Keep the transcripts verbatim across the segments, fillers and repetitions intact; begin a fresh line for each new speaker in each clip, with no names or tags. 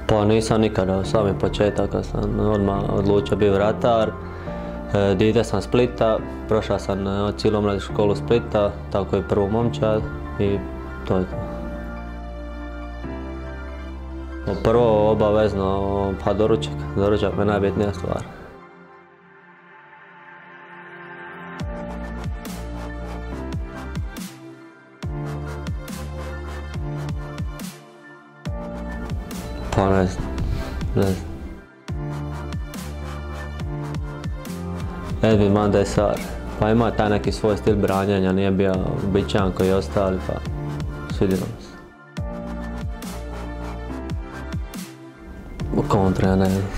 Pa nisam nikada, sami početak kad sam odmah odlučio bio vratar. Dite sam Splita, prošao sam cijelu mladu školu Splita, tako i prvu momčad i to je to. Prvo obavezno, pa doručak, doručak mi je najbitnija stvar. Pa ne znam, ne znam. Edvin van der Sar, pa ima taj neki svoj stil branjenja, nije bio uobičajen koji ostali, pa svidjelo mi se. U kontra, ja ne znam.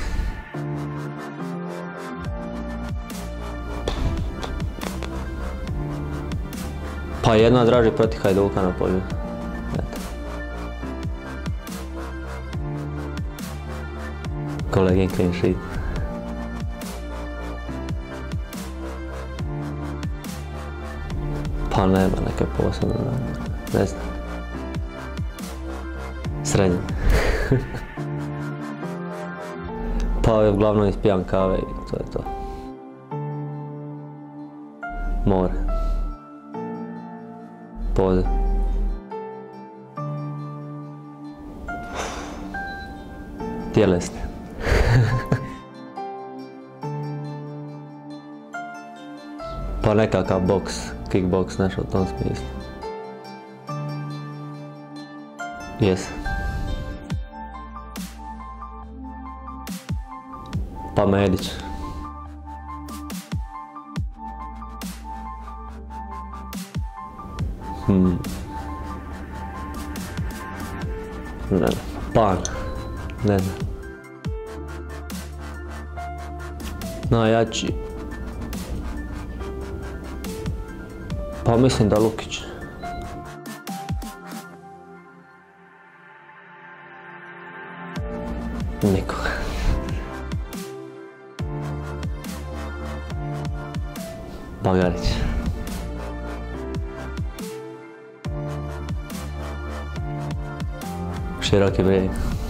Pa jedna draži protiv Hajduka na polju. Kolegin clean sheet. Pa nema neke posebne namjere, ne znam. Srednje. Pa uglavnom ispijan kave i to je to. More. Poziv. Tjelesni. Pa nekakav boks, kickboks, nešto u tom smislu. Jesam. Pa Medić. Hmm. Ne znam. Pan. Ne znam. Najjači. Pa mislim da Lukić. Nikoga. Bagarić. Široki brijeg.